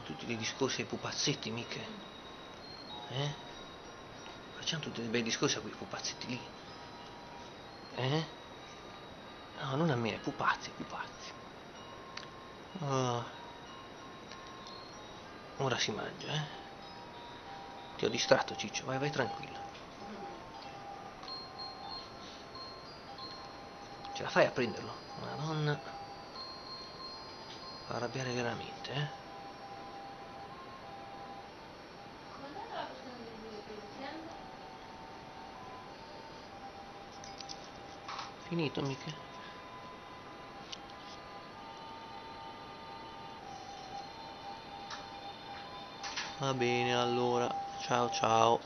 tutti dei discorsi ai pupazzetti, mica. Facciamo tutti dei bei discorsi a quei pupazzetti lì. No, non a me, ai pupazzi, ai pupazzi. Oh, ora si mangia, Ti ho distratto, Ciccio, vai, vai tranquillo. Ce la fai a prenderlo? Madonna. Fa arrabbiare veramente, Finito, mica? Va bene, allora. Ciao ciao.